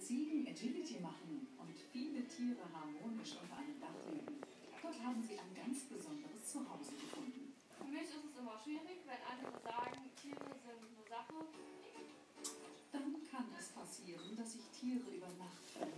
Ziegen Agility machen und viele Tiere harmonisch unter einem Dach leben. Dort haben sie ein ganz besonderes Zuhause gefunden. Für mich ist es immer schwierig, wenn andere sagen, Tiere sind eine Sache. Dann kann es passieren, dass sich Tiere über Nacht verlieren.